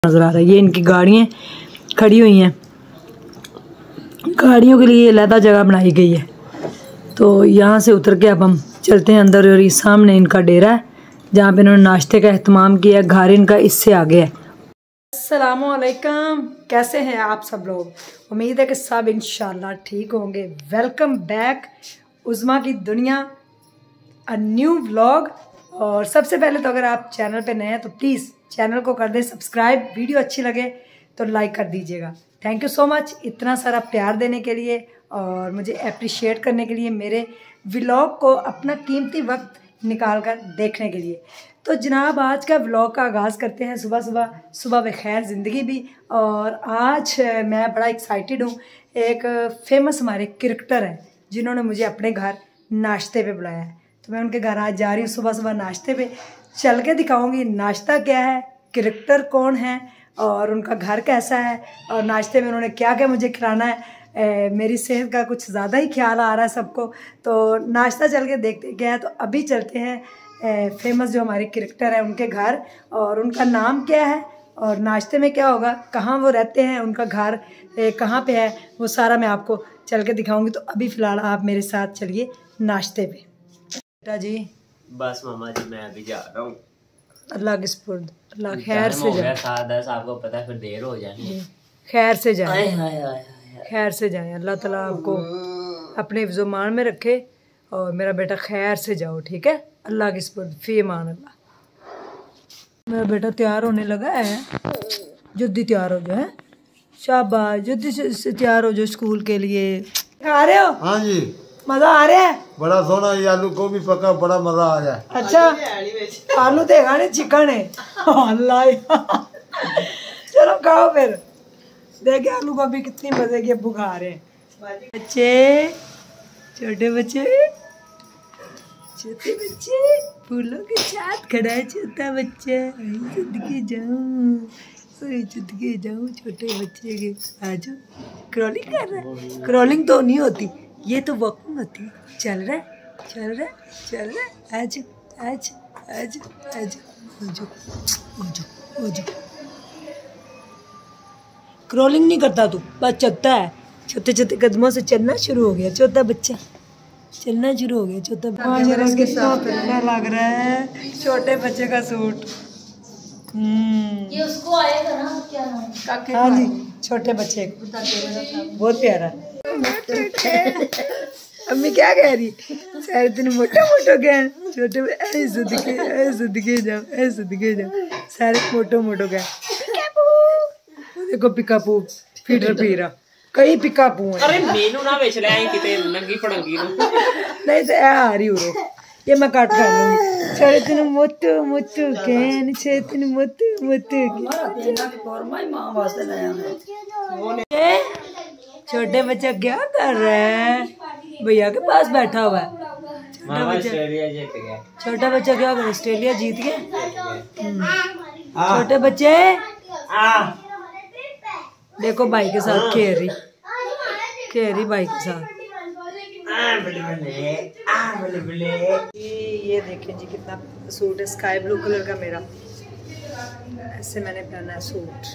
नज़र आ रहा है। ये इनकी गाड़ियाँ खड़ी हुई हैं, गाड़ियों के लिए अलहदा जगह बनाई गई है। तो यहाँ से उतर के अब हम चलते हैं अंदर और ये सामने इनका डेरा है जहाँ पे इन्होंने नाश्ते का अहतमाम किया है। घर इनका इससे आगे है। अस्सलामुअलैकुम, कैसे हैं आप सब लोग? उम्मीद है कि सब इंशाल्लाह ठीक होंगे। वेलकम बैक उज़्मा की दुनिया, अ न्यू व्लॉग। और सबसे पहले तो अगर आप चैनल पे नए हैं तो प्लीज़ चैनल को कर दें सब्सक्राइब, वीडियो अच्छी लगे तो लाइक कर दीजिएगा। थैंक यू सो मच इतना सारा प्यार देने के लिए और मुझे अप्रिशिएट करने के लिए, मेरे व्लॉग को अपना कीमती वक्त निकाल कर देखने के लिए। तो जनाब आज का व्लॉग का आगाज़ करते हैं सुबह बखैर ज़िंदगी भी। और आज मैं बड़ा एक्साइटेड हूँ। एक फेमस हमारे क्रिकेटर हैं जिन्होंने मुझे अपने घर नाश्ते पे बुलाया है, तो मैं उनके घर आज जा रही हूँ। सुबह नाश्ते पे चल के दिखाऊंगी नाश्ता क्या है, क्रिकेटर कौन है और उनका घर कैसा है और नाश्ते में उन्होंने क्या क्या मुझे खिलाना है। मेरी सेहत का कुछ ज़्यादा ही ख्याल आ रहा है सबको, तो नाश्ता चल के देखते क्या है। तो अभी चलते हैं फेमस जो हमारे क्रिकेटर हैं उनके घर, और उनका नाम क्या है और नाश्ते में क्या होगा, कहाँ वो रहते हैं, उनका घर कहाँ पे है, वो सारा मैं आपको चल के दिखाऊंगी। तो अभी फ़िलहाल आप मेरे साथ चलिए नाश्ते पे। बेटा जी बस मामा जी मैं अभी जा रहा हूँ। अल्लाह के सुपुर्द, अल्लाह खैर से जाए। 7-10 आपको पता है फिर देर हो जानी। खैर से जाए, खैर से जाए। अल्लाह ताला आपको अपने हिफ्ज़-ओ-मान में रखे और मेरा बेटा खैर से जाओ, ठीक है? अल्लाह के सुपुर्द, फी अमान अल्लाह। मेरा बेटा तैयार होने लगा है, जल्दी तैयार हो जाए। शाबाश, जल्दी से तैयार हो जाओ स्कूल के लिए। आ रहे हो? हाँ जी, मज़ा आ रहा है? बड़ा सोना ये आलू गोभी पका, बड़ा मजा आ जाए। अच्छा आलू तो खाने चिकन है अल्लाह चलो खाओ फिर, देखे आलू गोभी कितनी मजे की अब्बू खा रहे हैं। बच्चे, छोटे बच्चे, छोटे बच्चे फूलों के साथ खड़ा है छोटा बच्चा। जिंदगी जाऊं, जिंदगी जाऊं छोटे बच्चे के। आ जाओ, क्रॉलिंग कर रहा है। क्रॉलिंग तो नहीं होती, ये तो वॉकिंग होती है। चल रहा है, चल रहा है, चल रहा है। आज आज आज आज क्रॉलिंग नहीं करता तू, बस चलता है। छोटे छोटे कदमों से चलना शुरू हो गया छोटा बच्चा, चलना शुरू हो गया छोटा बच्चा। कितना प्यारा लग रहा है छोटे बच्चे का सूट। ये उसको आएगा ना, क्या नाम? हाँ जी, छोटे बच्चे बहुत प्यारा। अम्मी क्या कह रही? सारे दिन मोटा मोटो गए छोटे, ऐसे दिखे जाओ, ऐसे दिखे जाओ, सारे मोटो गए। देखो पिकापू फीडर पी रहा, कई पिकापू हैं। अरे मेनू ना बेच ले आई किते नंगी पड़ंगी नहीं तो आ रही हो, ये मैं काट कर लूंगी। सारे दिन मोटो गए, छे दिन मोटो छोटे बच्चा क्या कर रहा है? भैया के पास बैठा हुआ है छोटा बच्चा। क्या कर, ऑस्ट्रेलिया जीत गया। छोटे बच्चे देखो भाई के साथ खेल रही भाई के साथ। ये देखें जी कितना सूट है, स्काई ब्लू कलर का मेरा, ऐसे मैंने पहना है सूट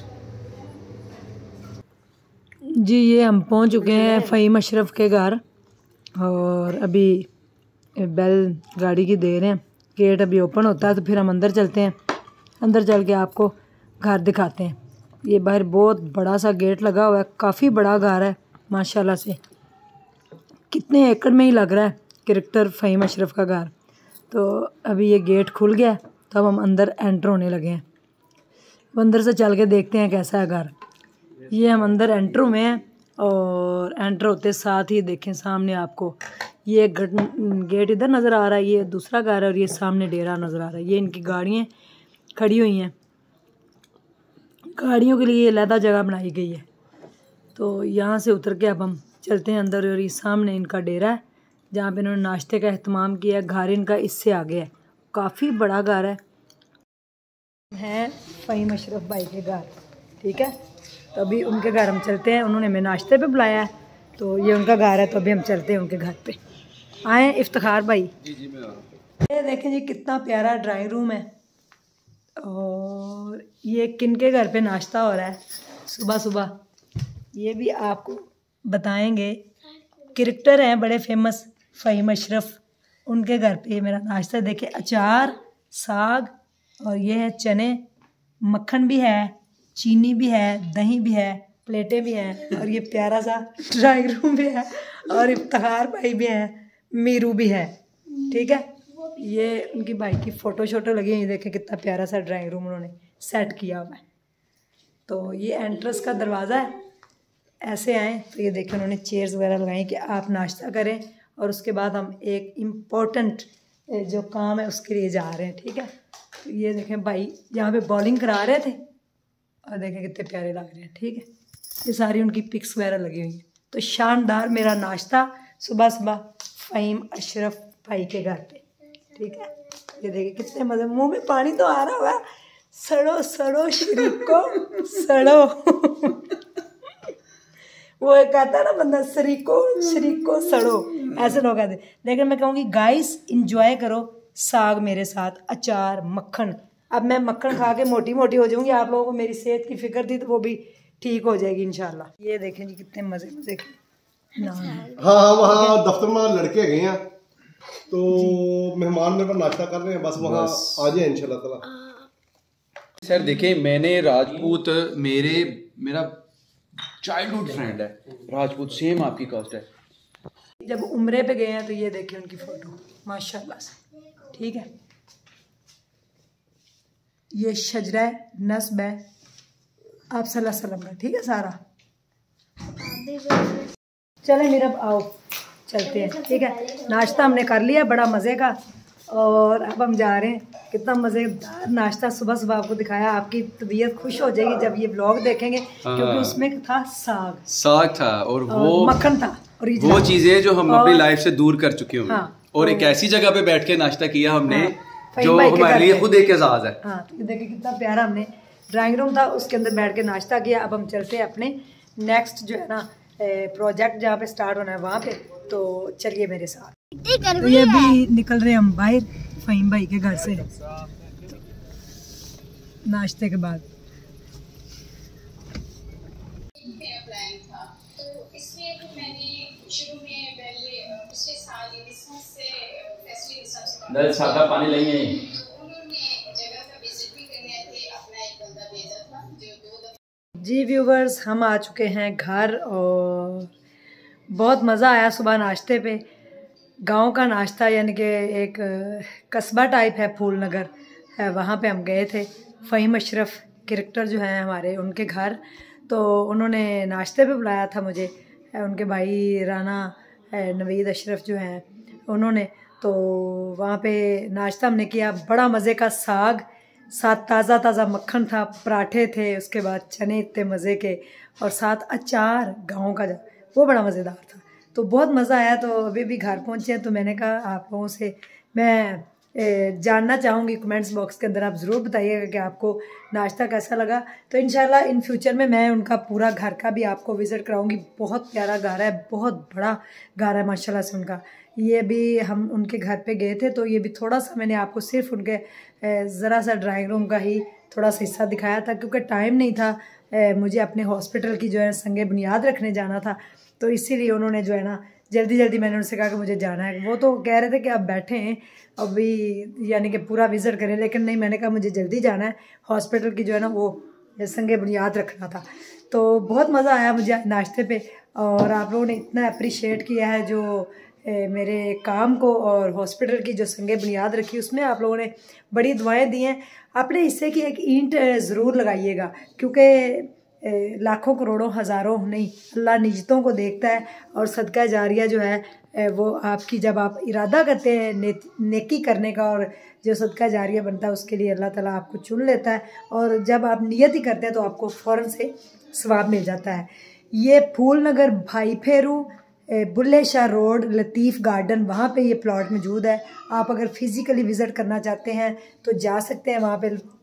जी। ये हम पहुंच चुके हैं फ़हीम अशरफ के घर और अभी बेल गाड़ी की दे रहे हैं। गेट अभी ओपन होता है तो फिर हम अंदर चलते हैं। अंदर चल के आपको घर दिखाते हैं। ये बाहर बहुत बड़ा सा गेट लगा हुआ है, काफ़ी बड़ा घर है माशाल्लाह से। कितने एकड़ में ही लग रहा है क्रिकेटर फ़हीम अशरफ का घर। तो अभी ये गेट खुल गया तो अब हम अंदर एंटर होने लगे हैं। अंदर से चल के देखते हैं कैसा है घर। ये हम अंदर एंटर हुए हैं और एंटर होते साथ ही देखें सामने आपको ये गेट इधर नज़र आ रहा है, ये दूसरा घर है और ये सामने डेरा नज़र आ रहा है। ये इनकी गाड़ियाँ खड़ी हुई हैं, गाड़ियों के लिए अलहदा जगह बनाई गई है। तो यहाँ से उतर के अब हम चलते हैं अंदर और ये सामने इनका डेरा है जहाँ पे इन्होंने नाश्ते का अहतमाम किया है। घर इनका इससे आगे है, काफ़ी बड़ा घर है फ़हीम अशरफ भाई के घर, ठीक है? तो अभी उनके घर हम चलते हैं। उन्होंने हमें नाश्ते पे बुलाया है तो ये उनका घर है, तो अभी हम चलते हैं उनके घर पे। आए इफ्तिखार भाई। ये देखें जी कितना प्यारा ड्राइंग रूम है, और ये किनके घर पे नाश्ता हो रहा है सुबह सुबह, ये भी आपको बताएंगे। क्रिकेटर हैं बड़े फेमस फ़हीम अशरफ, उनके घर पे मेरा नाश्ता। देखिए अचार, साग और ये है चने, मक्खन भी है, चीनी भी है, दही भी है, प्लेटें भी हैं और ये प्यारा सा ड्राइंग रूम भी है और इफ्तिखार भाई भी हैं, मीरू भी है। ठीक है, ये उनकी भाई की फ़ोटो शोटो लगी हुई, देखें कितना प्यारा सा ड्राइंग रूम उन्होंने सेट किया हुआ है। तो ये एंट्रेंस का दरवाज़ा है, ऐसे आएँ तो ये देखें उन्होंने चेयर्स वगैरह लगाई कि आप नाश्ता करें और उसके बाद हम एक इम्पोर्टेंट जो काम है उसके लिए जा रहे हैं। ठीक है, तो ये देखें भाई यहाँ पे बॉलिंग करा रहे थे और देखें कितने प्यारे लग रहे हैं। ठीक है, ये सारी उनकी पिक्स वगैरह लगी हुई हैं। तो शानदार मेरा नाश्ता सुबह सुबह फ़हीम अशरफ भाई के घर पे। ठीक है, ये देखिए कितने मज़े, मुंह में पानी तो आ रहा होगा। सड़ो सड़ो शरीको सड़ो वो एक कहता है ना बंदा, शरीको शरीको सड़ो, ऐसे लोग कहते। लेकिन मैं कहूँगी गाइस इंजॉय करो साग मेरे साथ, अचार, मक्खन। अब मैं मक्खन खा के मोटी मोटी हो जाऊँगी, आप लोगों को मेरी सेहत की फिक्र थी तो वो भी ठीक हो जाएगी इंशाल्लाह। ये देखें जी कितने मज़े मज़े के नान। हाँ वहाँ दफ्तर में लड़के गए हैं तो मेहमान मेरे पर नाश्ता कर रहे हैं, बस वहाँ आ जाए इंशाल्लाह ताला। सर देखिए, मैंने राजपूत मेरा चाइल्डहुड फ्रेंड है राजपूत, सेम आपकी कास्ट है। जब उम्रे पे गए हैं तो ये देखिए उनकी फ़ोटो माशाल्लाह से। ठीक है, ये शजरा नस्ब है आप सल्लल्लाहु अलैहि वसल्लम का। ठीक है सारा, चले मेरा आओ चलते हैं। ठीक है, नाश्ता हमने कर लिया बड़ा मज़े का और अब हम जा रहे हैं। कितना मज़ेदार नाश्ता सुबह सुबह आपको दिखाया, आपकी तबीयत खुश हो जाएगी जब ये ब्लॉग देखेंगे, क्योंकि उसमें था साग था और वो मक्खन था, वो चीज़ें जो हम अपनी लाइफ से दूर कर चुके होंगे। हाँ, और एक ऐसी जगह पे बैठ के नाश्ता किया हमने, हाँ, जो हमारे लिए खुद एक एजाज़ है। हाँ, तो देखिए कितना प्यारा, हमने ड्राइंग रूम था उसके अंदर बैठ के नाश्ता किया। अब हम चलते हैं अपने नेक्स्ट जो है ना प्रोजेक्ट जहाँ पे स्टार्ट होना है वहाँ पे, तो चलिए मेरे साथ। तो ये भी निकल रहे हम बाहर फ़हीम भाई के घर से नाश्ते के बाद। सादा पानी लेंगे। जी व्यूवर्स, हम आ चुके हैं घर और बहुत मज़ा आया सुबह नाश्ते पे। गांव का नाश्ता, यानी कि एक कस्बा टाइप है, फूल नगर है, वहाँ पे हम गए थे। फ़हीम अशरफ क्रिकेटर जो हैं हमारे, उनके घर, तो उन्होंने नाश्ते पे बुलाया था मुझे, उनके भाई राना नवीद अशरफ जो हैं उन्होंने। तो वहाँ पे नाश्ता हमने किया, बड़ा मज़े का साग, साथ ताज़ा ताज़ा मक्खन था, पराठे थे, उसके बाद चने इतने मज़े के, और साथ अचार गाँव का वो बड़ा मज़ेदार था। तो बहुत मज़ा आया। तो अभी भी घर पहुँचे हैं, तो मैंने कहा आप लोगों से मैं जानना चाहूँगी, कमेंट्स बॉक्स के अंदर आप ज़रूर बताइएगा कि आपको नाश्ता कैसा लगा। तो इंशाल्लाह इन फ्यूचर में मैं उनका पूरा घर का भी आपको विज़िट कराऊँगी। बहुत प्यारा घर है, बहुत बड़ा घर है माशाल्लाह से उनका। ये भी हम उनके घर पे गए थे, तो ये भी थोड़ा सा मैंने आपको सिर्फ उनके ज़रा सा ड्राइंग रूम का ही थोड़ा सा हिस्सा दिखाया था, क्योंकि टाइम नहीं था, मुझे अपने हॉस्पिटल की जो है संगे बुनियाद रखने जाना था। तो इसीलिए उन्होंने जो है ना जल्दी जल्दी मैंने उनसे कहा कि मुझे जाना है। वो तो कह रहे थे कि आप बैठे हैं अभी, यानी कि पूरा विज़िट करें, लेकिन नहीं, मैंने कहा मुझे जल्दी जाना है, हॉस्पिटल की जो है ना वो संगे बुनियाद रखना था। तो बहुत मज़ा आया मुझे नाश्ते पे, और आप लोगों ने इतना अप्रिशिएट किया है जो मेरे काम को, और हॉस्पिटल की जो संगे बुनियाद रखी उसमें आप लोगों ने बड़ी दुआएं दी हैं। अपने हिस्से की एक ईंट ज़रूर लगाइएगा, क्योंकि लाखों करोड़ों हज़ारों नहीं, अल्लाह नियतों को देखता है। और सदका जारिया जो है वो आपकी, जब आप इरादा करते हैं नेकी करने का, और जो सदका जारिया बनता है उसके लिए अल्लाह ताला आपको चुन लेता है, और जब आप नियत ही करते हैं तो आपको फ़ौरन से सवाब मिल जाता है। ये फूल नगर भाई फेरू बुल्ले शाह रोड लतीफ़ गार्डन, वहाँ पे ये प्लॉट मौजूद है। आप अगर फिज़िकली विज़िट करना चाहते हैं तो जा सकते हैं वहाँ पे।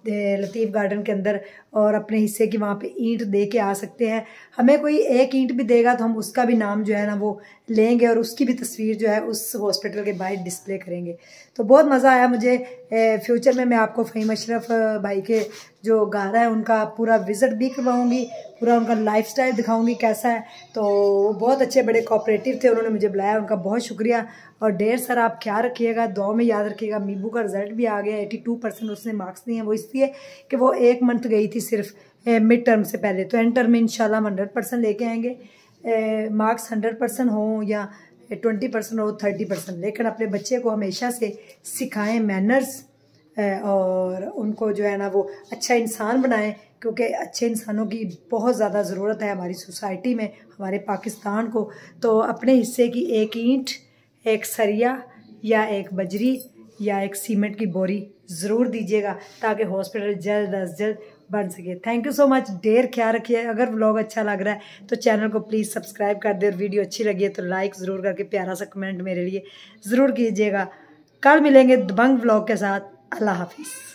लतीफ़ गार्डन के अंदर और अपने हिस्से की वहाँ पे ईंट दे के आ सकते हैं। हमें कोई एक ईंट भी देगा तो हम उसका भी नाम जो है ना वो लेंगे और उसकी भी तस्वीर जो है उस हॉस्पिटल के बाहर डिस्प्ले करेंगे। तो बहुत मज़ा आया मुझे। फ्यूचर में मैं आपको फ़हीम अशरफ भाई के जो घर है उनका पूरा विज़िट भी करवाऊँगी, पूरा उनका लाइफस्टाइल दिखाऊंगी कैसा है। तो बहुत अच्छे बड़े कोऑपरेटिव थे, उन्होंने मुझे बुलाया, उनका बहुत शुक्रिया। और ढेर सारा आप ख्याल रखिएगा, दुआ में याद रखिएगा। मीबू का रिजल्ट भी आ गया, 82% उसने मार्क्स दिए हैं। वो इसलिए कि वो 1 मंथ गई थी सिर्फ मिड टर्म से पहले। तो एंड टर्म में इंशाल्लाह हम 100% लेके आएंगे। मार्क्स 100% हो या 20% हो, 30%, लेकिन अपने बच्चे को हमेशा से सिखाएं मैनर्स और उनको जो है ना वो अच्छा इंसान बनाएं, क्योंकि अच्छे इंसानों की बहुत ज़्यादा ज़रूरत है हमारी सोसाइटी में, हमारे पाकिस्तान को। तो अपने हिस्से की एक ईंट, एक सरिया या एक बजरी या एक सीमेंट की बोरी ज़रूर दीजिएगा ताकि हॉस्पिटल जल्द अज जल्द बन सके। Thank you so much. ढेर ख्याल रखिए। अगर व्लॉग अच्छा लग रहा है तो चैनल को प्लीज़ सब्सक्राइब कर दे और वीडियो अच्छी लगी है तो लाइक ज़रूर करके प्यारा सा कमेंट मेरे लिए ज़रूर कीजिएगा। कल मिलेंगे दबंग व्लॉग के साथ। अल्लाह हाफिज़।